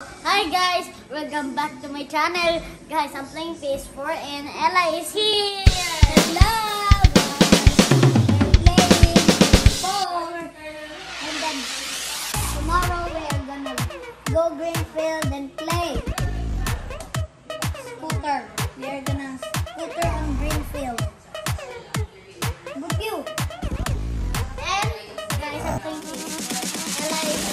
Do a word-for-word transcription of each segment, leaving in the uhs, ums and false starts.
Hi guys, welcome back to my channel. Guys, I'm playing P S four and Ella is here. Hello guys. We're playing four and then tomorrow we are gonna go Greenfield and play scooter. We are gonna scooter on Greenfield. Book you. And guys, I'm playing P S four. Ella is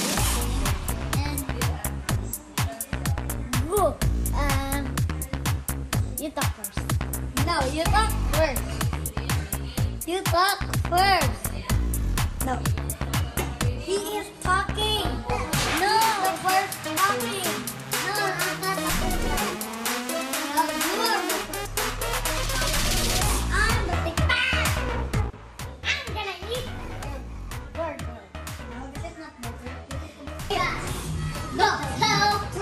Um, you talk first. No, you talk first. You talk first. No. He is talking. No, the first talking. No, I'm not talking. No, you are the first. I'm the big man. I'm gonna eat burger. No, this is not burger. Yeah. No, no.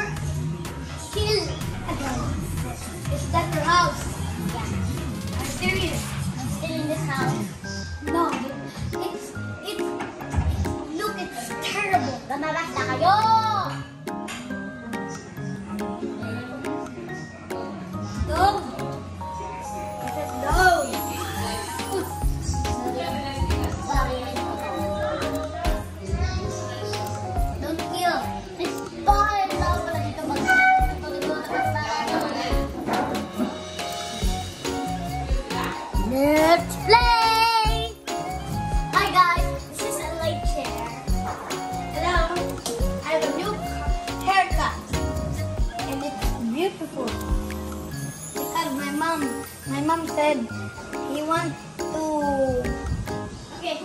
Is that your house? Yeah. I'm serious. I'm still in this house. No, it's, it's, look, it's terrible. Lumabas na kayo! No! I said no! Sorry. Don't kill. It's fine. Let's play! Hi guys, this is a light chair. Hello, I have a new haircut and it's beautiful because my mom, my mom said he wants to. Okay.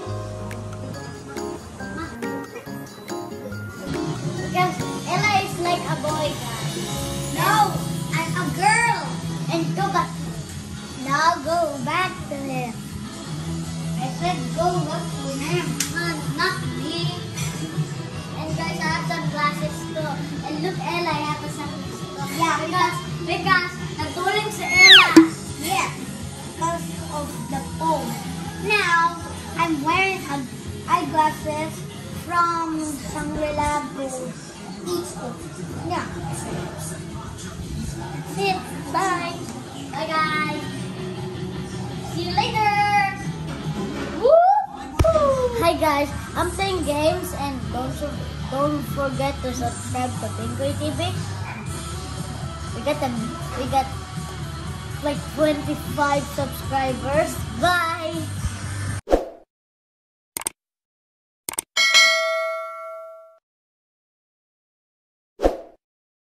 Because Ella is like a boy, guys. No, I'm a girl. And go back. Now go back to him. I said go back to him, not, not me. And guys, I have some glasses too. And look, Ella, I have some glasses too. Yeah, because, because nagtuling si Ella. Yes, because of the phone. Now, I'm wearing eyeglasses from Shangri-La Beach. Yeah. That's it. Bye. Bye, guys. See you later! Woo! Hi guys, I'm playing games and don't don't forget to subscribe to Pinkoy T V. We got them. We got like twenty-five subscribers. Bye!